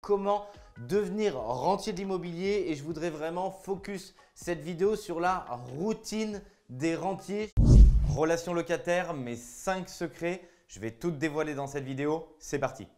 comment devenir rentier d'immobilier et je voudrais vraiment focus cette vidéo sur la routine des rentiers. Relations locataires, mes 5 secrets, je vais tout dévoiler dans cette vidéo. C'est parti!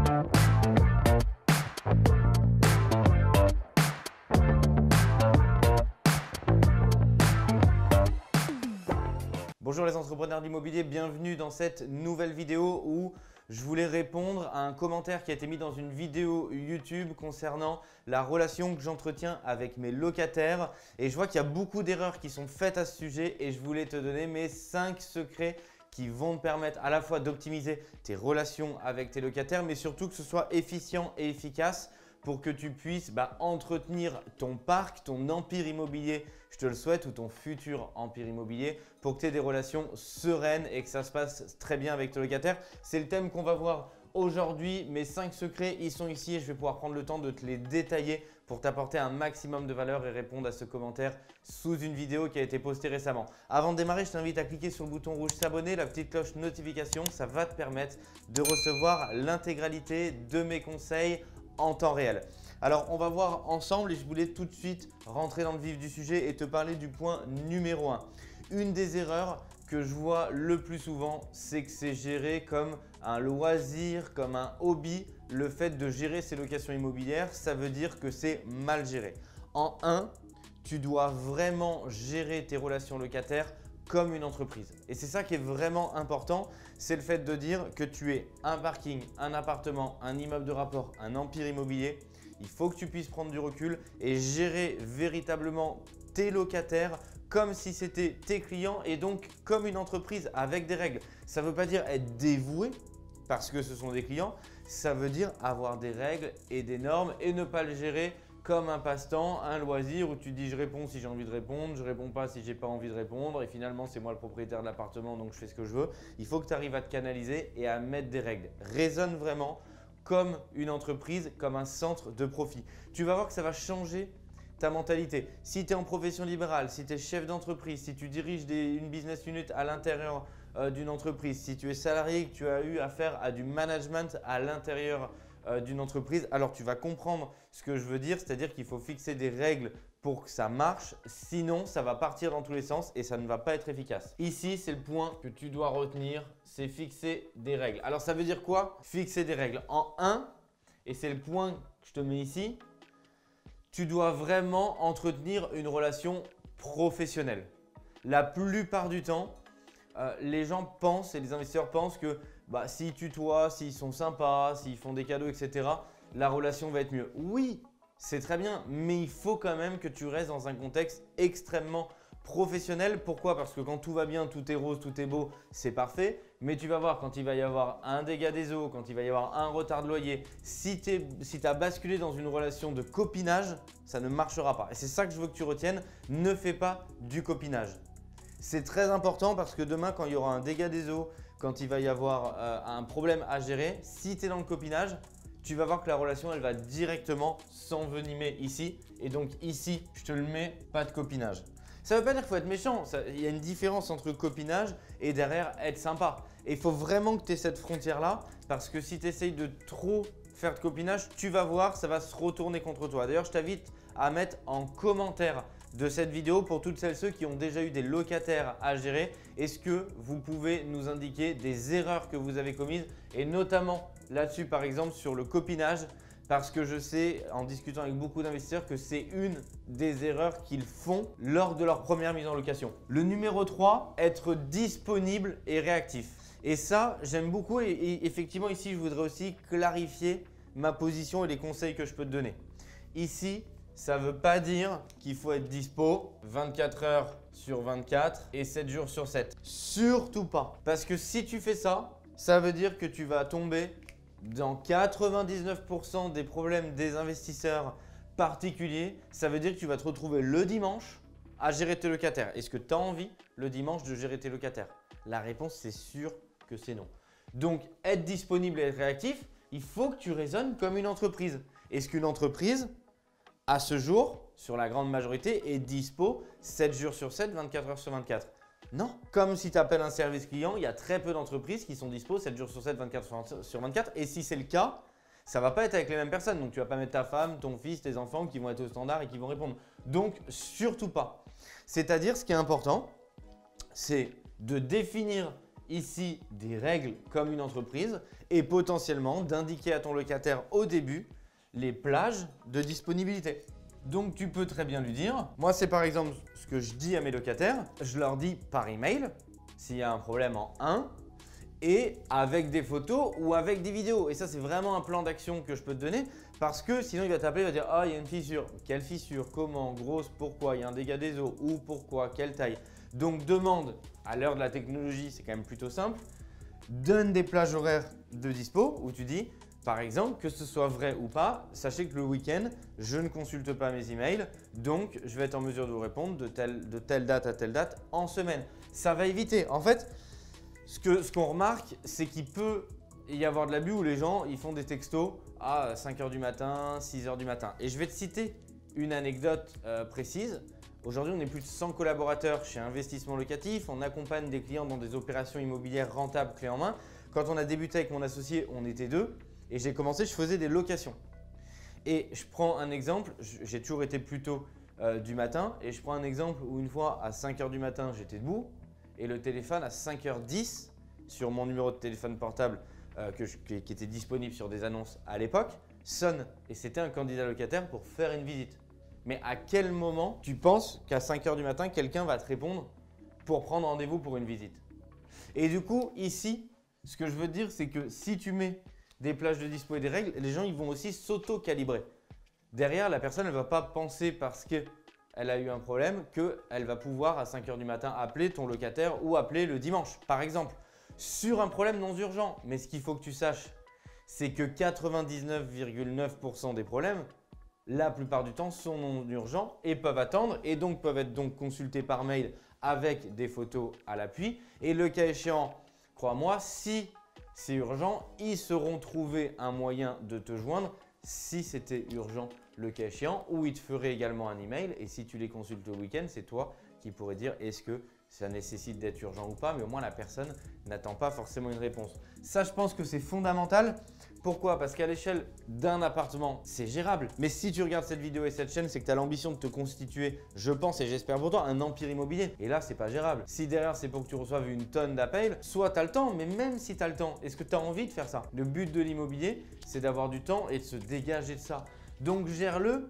Bonjour les entrepreneurs d'immobilier, bienvenue dans cette nouvelle vidéo où je voulais répondre à un commentaire qui a été mis dans une vidéo YouTube concernant la relation que j'entretiens avec mes locataires. Et je vois qu'il y a beaucoup d'erreurs qui sont faites à ce sujet et je voulais te donner mes 5 secrets qui vont te permettre à la fois d'optimiser tes relations avec tes locataires, mais surtout que ce soit efficient et efficace pour que tu puisses entretenir ton parc, ton empire immobilier, je te le souhaite, ou ton futur empire immobilier pour que tu aies des relations sereines et que ça se passe très bien avec tes locataires. C'est le thème qu'on va voir aujourd'hui. Mes 5 secrets, ils sont ici et je vais pouvoir prendre le temps de te les détailler pour t'apporter un maximum de valeur et répondre à ce commentaire sous une vidéo qui a été postée récemment. Avant de démarrer, je t'invite à cliquer sur le bouton rouge s'abonner, la petite cloche notification. Ça va te permettre de recevoir l'intégralité de mes conseils en temps réel. Alors, on va voir ensemble et je voulais tout de suite rentrer dans le vif du sujet et te parler du point numéro 1. Une des erreurs que je vois le plus souvent, c'est que c'est géré comme un loisir, comme un hobby. Le fait de gérer ses locations immobilières, ça veut dire que c'est mal géré. En 1, tu dois vraiment gérer tes relations locataires comme une entreprise. Et c'est ça qui est vraiment important, c'est le fait de dire que tu es un parking, un appartement, un immeuble de rapport, un empire immobilier. Il faut que tu puisses prendre du recul et gérer véritablement tes locataires comme si c'était tes clients et donc comme une entreprise avec des règles. Ça ne veut pas dire être dévoué parce que ce sont des clients, ça veut dire avoir des règles et des normes et ne pas le gérer comme un passe-temps, un loisir où tu dis je réponds si j'ai envie de répondre, je ne réponds pas si je n'ai pas envie de répondre et finalement c'est moi le propriétaire de l'appartement donc je fais ce que je veux. Il faut que tu arrives à te canaliser et à mettre des règles. Raisonne vraiment comme une entreprise, comme un centre de profit. Tu vas voir que ça va changer ta mentalité. Si tu es en profession libérale, si tu es chef d'entreprise, si tu diriges une business unit à l'intérieur d'une entreprise, si tu es salarié, que tu as eu affaire à du management à l'intérieur d'une entreprise, alors tu vas comprendre ce que je veux dire, c'est-à-dire qu'il faut fixer des règles pour que ça marche, sinon ça va partir dans tous les sens et ça ne va pas être efficace. Ici, c'est le point que tu dois retenir, c'est fixer des règles. Alors ça veut dire quoi? Fixer des règles. En 1, et c'est le point que je te mets ici, tu dois vraiment entretenir une relation professionnelle. La plupart du temps, les gens pensent et les investisseurs pensent que s'ils tutoient, s'ils sont sympas, s'ils font des cadeaux, etc., la relation va être mieux. Oui, c'est très bien, mais il faut quand même que tu restes dans un contexte extrêmement professionnel. Pourquoi? Parce que quand tout va bien, tout est rose, tout est beau, c'est parfait. Mais tu vas voir quand il va y avoir un dégât des eaux, quand il va y avoir un retard de loyer, si tu as basculé dans une relation de copinage, ça ne marchera pas. Et c'est ça que je veux que tu retiennes, ne fais pas du copinage. C'est très important parce que demain, quand il y aura un dégât des eaux, quand il va y avoir un problème à gérer, si tu es dans le copinage, tu vas voir que la relation, elle va directement s'envenimer ici. Et donc ici, je te le mets, pas de copinage. Ça ne veut pas dire qu'il faut être méchant. Il y a une différence entre copinage et derrière être sympa. Et il faut vraiment que tu aies cette frontière-là parce que si tu essayes de trop faire de copinage, tu vas voir, ça va se retourner contre toi. D'ailleurs, je t'invite à mettre en commentaire de cette vidéo pour toutes celles et ceux qui ont déjà eu des locataires à gérer. Est-ce que vous pouvez nous indiquer des erreurs que vous avez commises et notamment là-dessus par exemple sur le copinage parce que je sais en discutant avec beaucoup d'investisseurs que c'est une des erreurs qu'ils font lors de leur première mise en location. Le numéro 3, être disponible et réactif. Et ça, j'aime beaucoup et effectivement ici, je voudrais aussi clarifier ma position et les conseils que je peux te donner. Ici, ça ne veut pas dire qu'il faut être dispo 24 heures sur 24 et 7 jours sur 7. Surtout pas. Parce que si tu fais ça, ça veut dire que tu vas tomber dans 99% des problèmes des investisseurs particuliers. Ça veut dire que tu vas te retrouver le dimanche à gérer tes locataires. Est-ce que tu as envie le dimanche de gérer tes locataires? La réponse, c'est sûr que c'est non. Donc, être disponible et être réactif, il faut que tu raisonnes comme une entreprise. Est-ce qu'une entreprise, à ce jour, sur la grande majorité, est dispo 7 jours sur 7, 24 heures sur 24? Non. Comme si tu appelles un service client, il y a très peu d'entreprises qui sont dispo 7 jours sur 7, 24 sur 24. Et si c'est le cas, Ça va pas être avec les mêmes personnes. Donc, tu vas pas mettre ta femme, ton fils, tes enfants qui vont être au standard et qui vont répondre. Donc, surtout pas. C'est-à-dire, ce qui est important, c'est de définir ici des règles comme une entreprise et potentiellement d'indiquer à ton locataire au début les plages de disponibilité. Donc, tu peux très bien lui dire, moi, c'est par exemple ce que je dis à mes locataires, je leur dis par email s'il y a un problème en 1 et avec des photos ou avec des vidéos. Et ça, c'est vraiment un plan d'action que je peux te donner parce que sinon, il va t'appeler, il va dire « Ah, il y a une fissure. Quelle fissure? Comment? Grosse? Pourquoi? Il y a un dégât des eaux? Où? Pourquoi? Quelle taille ?» Donc, demande, à l'heure de la technologie, c'est quand même plutôt simple, donne des plages horaires de dispo où tu dis, par exemple, que ce soit vrai ou pas, sachez que le week-end, je ne consulte pas mes emails, donc je vais être en mesure de vous répondre de telle date à telle date en semaine. Ça va éviter. En fait, ce qu'on remarque, c'est qu'il peut y avoir de l'abus où les gens ils font des textos à 5 h du matin, 6 h du matin. Et je vais te citer une anecdote précise. Aujourd'hui, on est plus de 100 collaborateurs chez Investissement Locatif. On accompagne des clients dans des opérations immobilières rentables clé en main. Quand on a débuté avec mon associé, on était 2 et j'ai commencé, je faisais des locations. Et je prends un exemple, j'ai toujours été plus tôt du matin et je prends un exemple où une fois à 5 h du matin, j'étais debout et le téléphone à 5 h 10 sur mon numéro de téléphone portable qui était disponible sur des annonces à l'époque sonne et c'était un candidat locataire pour faire une visite. Mais à quel moment tu penses qu'à 5 h du matin, quelqu'un va te répondre pour prendre rendez-vous pour une visite? Et du coup, ici, ce que je veux te dire, c'est que si tu mets des plages de dispo et des règles, les gens ils vont aussi s'auto-calibrer. Derrière, la personne ne va pas penser parce qu'elle a eu un problème qu'elle va pouvoir à 5 h du matin appeler ton locataire ou appeler le dimanche, par exemple, sur un problème non urgent. Mais ce qu'il faut que tu saches, c'est que 99,9% des problèmes, la plupart du temps, sont non urgents et peuvent attendre et donc peuvent être consultés par mail avec des photos à l'appui. Et le cas échéant, crois-moi, si c'est urgent, ils sauront trouver un moyen de te joindre si c'était urgent le cas échéant ou ils te feraient également un email et si tu les consultes le week-end, c'est toi qui pourrais dire est-ce que ça nécessite d'être urgent ou pas, mais au moins la personne n'attend pas forcément une réponse. Ça, je pense que c'est fondamental. Pourquoi? Parce qu'à l'échelle d'un appartement, c'est gérable. Mais si tu regardes cette vidéo et cette chaîne, c'est que tu as l'ambition de te constituer, je pense et j'espère pour toi, un empire immobilier. Et là, c'est pas gérable. Si derrière, c'est pour que tu reçoives une tonne d'appels, soit tu as le temps, mais même si tu as le temps, est-ce que tu as envie de faire ça? Le but de l'immobilier, c'est d'avoir du temps et de se dégager de ça. Donc, gère-le.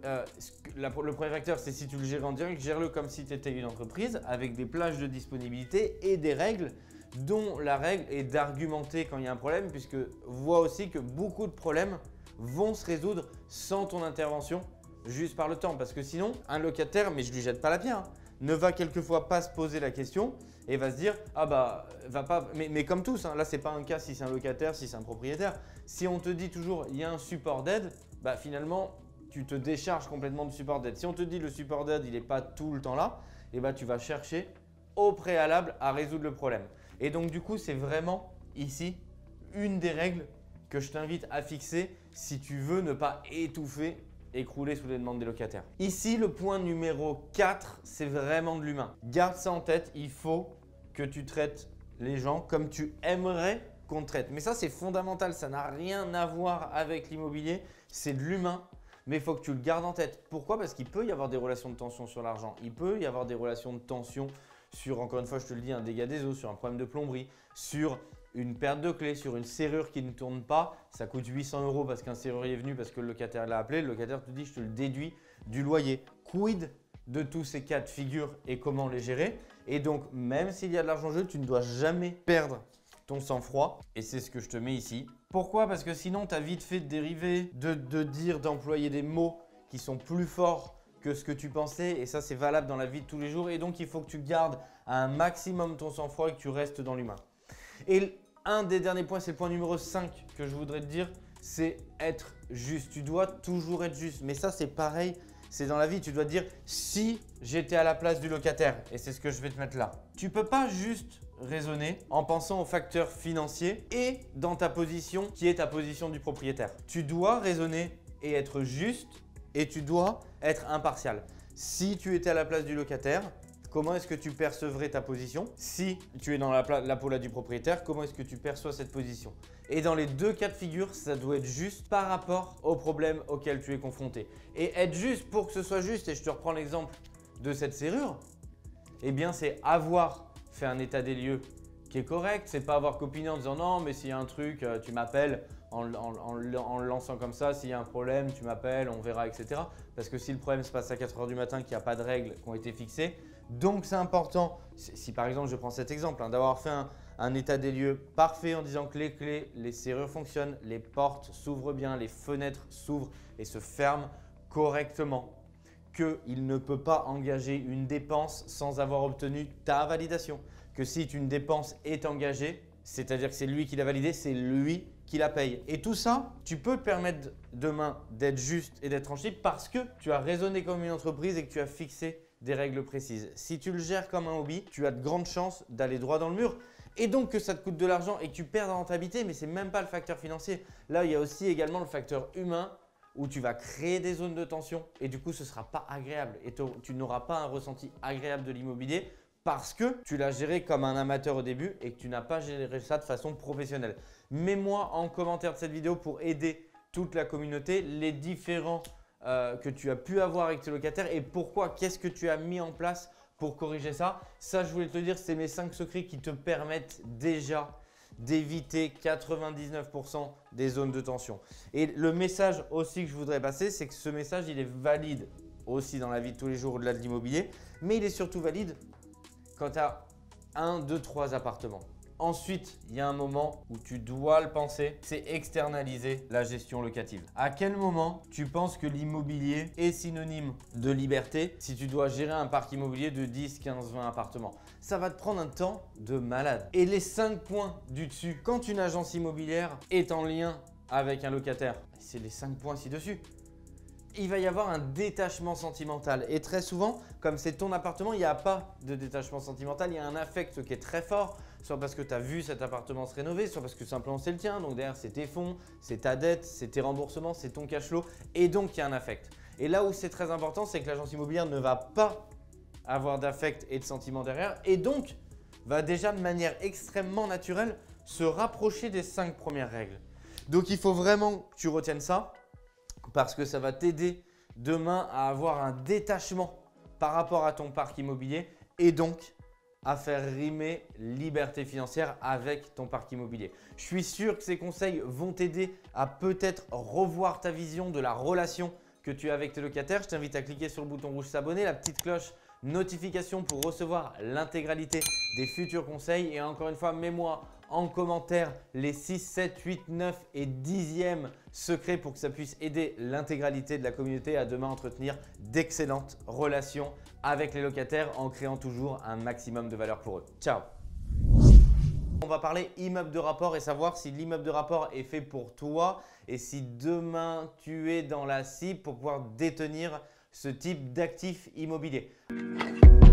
Le premier facteur, c'est si tu le gères en direct, gère-le comme si tu étais une entreprise avec des plages de disponibilité et des règles dont la règle est d'argumenter quand il y a un problème puisque vois aussi que beaucoup de problèmes vont se résoudre sans ton intervention juste par le temps. Parce que sinon, un locataire, mais je ne lui jette pas la pierre, ne va quelquefois pas se poser la question et va se dire « Ah bah, va pas… » Mais comme tous, là, ce n'est pas un cas si c'est un locataire, si c'est un propriétaire. Si on te dit toujours « Il y a un support d'aide », bah finalement, tu te décharges complètement du support d'aide. Si on te dit le support d'aide, il n'est pas tout le temps là, et bah, tu vas chercher au préalable à résoudre le problème. Et donc, du coup, c'est vraiment ici une des règles que je t'invite à fixer si tu veux ne pas étouffer et crouler sous les demandes des locataires. Ici, le point numéro 4, c'est vraiment de l'humain. Garde ça en tête, il faut que tu traites les gens comme tu aimerais qu'on te traite. Mais ça, c'est fondamental, ça n'a rien à voir avec l'immobilier, c'est de l'humain. Mais il faut que tu le gardes en tête. Pourquoi? Parce qu'il peut y avoir des relations de tension sur l'argent. Il peut y avoir des relations de tension sur, encore une fois, je te le dis, un dégât des eaux, sur un problème de plomberie, sur une perte de clé, sur une serrure qui ne tourne pas. Ça coûte 800 € parce qu'un serrurier est venu, parce que le locataire l'a appelé. Le locataire te dit, je te le déduis du loyer. Quid de tous ces cas de figure et comment les gérer? Et donc, même s'il y a de l'argent en jeu, tu ne dois jamais perdre ton sang-froid et c'est ce que je te mets ici. Pourquoi? Parce que sinon, tu as vite fait de dériver, d'employer des mots qui sont plus forts que ce que tu pensais et ça, c'est valable dans la vie de tous les jours et donc, il faut que tu gardes à un maximum ton sang-froid et que tu restes dans l'humain. Et un des derniers points, c'est le point numéro 5 que je voudrais te dire, c'est être juste. Tu dois toujours être juste, mais ça, c'est pareil. C'est dans la vie, tu dois te dire si j'étais à la place du locataire et c'est ce que je vais te mettre là. Tu ne peux pas juste raisonner en pensant aux facteurs financiers et dans ta position qui est ta position du propriétaire. Tu dois raisonner et être juste et tu dois être impartial. Si tu étais à la place du locataire, comment est-ce que tu percevrais ta position? Si tu es dans la peau là du propriétaire, comment est-ce que tu perçois cette position? Et dans les deux cas de figure, ça doit être juste par rapport au problème auquel tu es confronté. Et être juste pour que ce soit juste, et je te reprends l'exemple de cette serrure, eh bien c'est avoir fait un état des lieux qui est correct. C'est pas avoir copiné en disant non mais s'il y a un truc, tu m'appelles en le lançant comme ça, s'il y a un problème, tu m'appelles, on verra, etc. Parce que si le problème se passe à 4 h du matin, qu'il n'y a pas de règles qui ont été fixées, donc c'est important, si par exemple je prends cet exemple, d'avoir fait un état des lieux parfait en disant que les clés, les serrures fonctionnent, les portes s'ouvrent bien, les fenêtres s'ouvrent et se ferment correctement, qu'il ne peut pas engager une dépense sans avoir obtenu ta validation, que si une dépense est engagée, c'est-à-dire que c'est lui qui l'a validée, c'est lui qui la paye. Et tout ça, tu peux te permettre demain d'être juste et d'être tranquille parce que tu as raisonné comme une entreprise et que tu as fixé des règles précises. Si tu le gères comme un hobby, tu as de grandes chances d'aller droit dans le mur et donc que ça te coûte de l'argent et que tu perds en rentabilité, mais ce n'est même pas le facteur financier. Là, il y a aussi également le facteur humain où tu vas créer des zones de tension et du coup, ce ne sera pas agréable et tu n'auras pas un ressenti agréable de l'immobilier parce que tu l'as géré comme un amateur au début et que tu n'as pas géré ça de façon professionnelle. Mets-moi en commentaire de cette vidéo pour aider toute la communauté les différents que tu as pu avoir avec tes locataires et pourquoi, qu'est-ce que tu as mis en place pour corriger ça. Ça, je voulais te le dire, c'est mes 5 secrets qui te permettent déjà d'éviter 99% des zones de tension. Et le message aussi que je voudrais passer, c'est que ce message, il est valide aussi dans la vie de tous les jours au-delà de l'immobilier, mais il est surtout valide quand tu as 1, 2, 3 appartements. Ensuite, il y a un moment où tu dois le penser, c'est externaliser la gestion locative. À quel moment tu penses que l'immobilier est synonyme de liberté si tu dois gérer un parc immobilier de 10, 15, 20 appartements? Ça va te prendre un temps de malade. Et les 5 points du dessus, quand une agence immobilière est en lien avec un locataire, c'est les 5 points ci-dessus. Il va y avoir un détachement sentimental. Et très souvent, comme c'est ton appartement, il n'y a pas de détachement sentimental. Il y a un affect qui est très fort, soit parce que tu as vu cet appartement se rénover, soit parce que simplement c'est le tien. Donc derrière, c'est tes fonds, c'est ta dette, c'est tes remboursements, c'est ton cash flow. Et donc, il y a un affect. Et là où c'est très important, c'est que l'agence immobilière ne va pas avoir d'affect et de sentiment derrière. Et donc, va déjà de manière extrêmement naturelle se rapprocher des 5 premières règles. Donc, il faut vraiment que tu retiennes ça, parce que ça va t'aider demain à avoir un détachement par rapport à ton parc immobilier et donc à faire rimer liberté financière avec ton parc immobilier. Je suis sûr que ces conseils vont t'aider à peut-être revoir ta vision de la relation que tu as avec tes locataires. Je t'invite à cliquer sur le bouton rouge s'abonner, la petite cloche notification pour recevoir l'intégralité des futurs conseils. Et encore une fois, mets-moi en commentaire les 6, 7, 8, 9 et 10e secrets pour que ça puisse aider l'intégralité de la communauté à demain entretenir d'excellentes relations avec les locataires en créant toujours un maximum de valeur pour eux. Ciao! On va parler immeuble de rapport et savoir si l'immeuble de rapport est fait pour toi et si demain tu es dans la cible pour pouvoir détenir ce type d'actif immobilier.